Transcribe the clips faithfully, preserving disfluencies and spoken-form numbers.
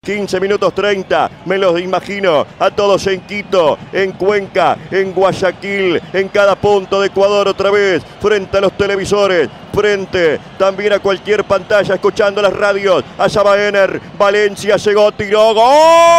quince minutos treinta, me los imagino a todos en Quito, en Cuenca, en Guayaquil, en cada punto de Ecuador otra vez, frente a los televisores, frente también a cualquier pantalla, escuchando las radios. Allá va Ener, Valencia llegó, tiró, ¡gol!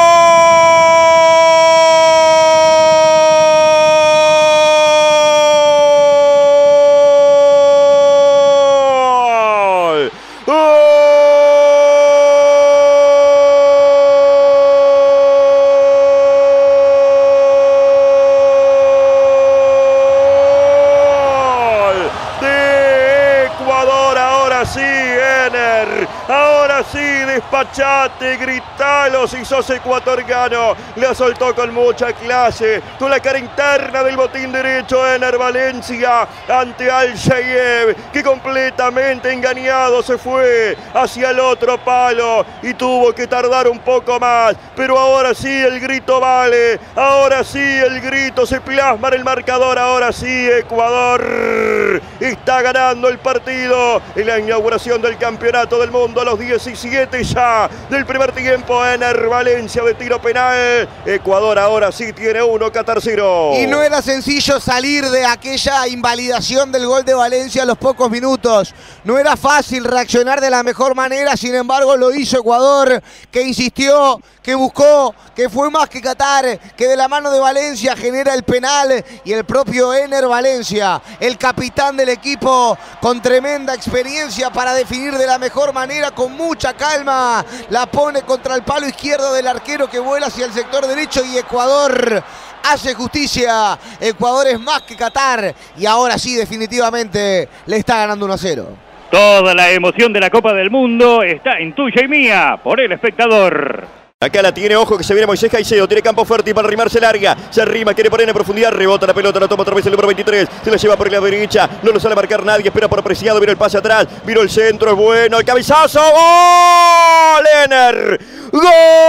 Ahora sí, Ener, ahora sí, despachate, gritalo si sos ecuatoriano. La soltó con mucha clase, con la cara interna del botín derecho, Ener Valencia ante Al-Shayeb, que completamente engañado se fue hacia el otro palo y tuvo que tardar un poco más. Pero ahora sí el grito vale, ahora sí el grito se plasma en el marcador, ahora sí Ecuador está ganando el partido en la inauguración del campeonato del mundo a los diecisiete ya del primer tiempo. Ener Valencia de tiro penal. Ecuador ahora sí tiene uno, Qatar cero. Y no era sencillo salir de aquella invalidación del gol de Valencia a los pocos minutos. No era fácil reaccionar de la mejor manera, sin embargo lo hizo Ecuador, que insistió, que buscó, que fue más que Qatar, que de la mano de Valencia genera el penal, y el propio Ener Valencia, el capitán del equipo, con tremenda experiencia para definir de la mejor manera, con mucha calma, la pone contra el palo izquierdo del arquero que vuela hacia el sector derecho, y Ecuador hace justicia. Ecuador es más que Qatar y ahora sí definitivamente le está ganando uno a cero. Toda la emoción de la Copa del Mundo está en tuya y mía por El Espectador. Acá la tiene, ojo que se viene Moisés Caicedo, tiene campo fértil para arrimarse larga, se arrima, quiere poner en profundidad, rebota la pelota, la toma otra vez el número veintitrés, se la lleva por la derecha, no lo sale a marcar nadie, espera por Preciado, vino el pase atrás, vino el centro, es bueno, el cabezazo, ¡gol! Ener, ¡gol!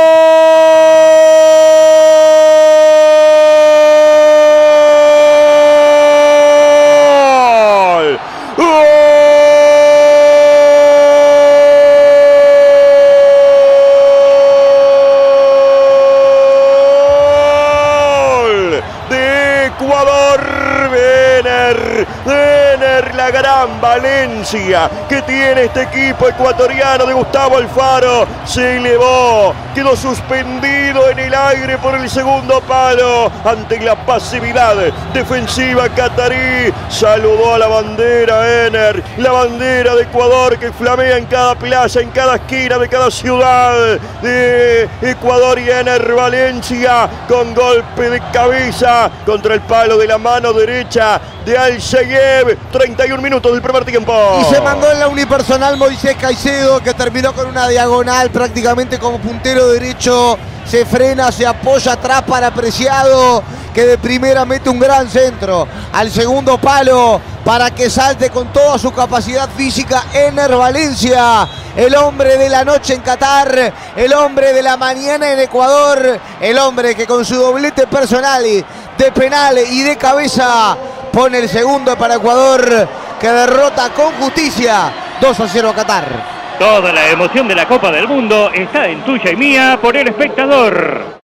Ecuador, Ener, Ener, la gran Valencia que tiene este equipo ecuatoriano de Gustavo Alfaro, se elevó, quedó suspendido en el aire por el segundo palo ante la pasividad defensiva catarí. Saludó a la bandera Ener, la bandera de Ecuador que flamea en cada playa, en cada esquina de cada ciudad de Ecuador, y Ener Valencia con golpe de cabeza contra el palo de la mano derecha de Al-Shayeb. treinta y un minutos del primer tiempo. Y se mandó en la unipersonal Moisés Caicedo, que terminó con una diagonal prácticamente como puntero derecho. Se frena, se apoya atrás para Preciado, que de primera mete un gran centro al segundo palo para que salte con toda su capacidad física Ener Valencia, el hombre de la noche en Qatar, el hombre de la mañana en Ecuador, el hombre que con su doblete personal de penal y de cabeza pone el segundo para Ecuador, que derrota con justicia dos a cero a Qatar. Toda la emoción de la Copa del Mundo está en tuya y mía por El Espectador.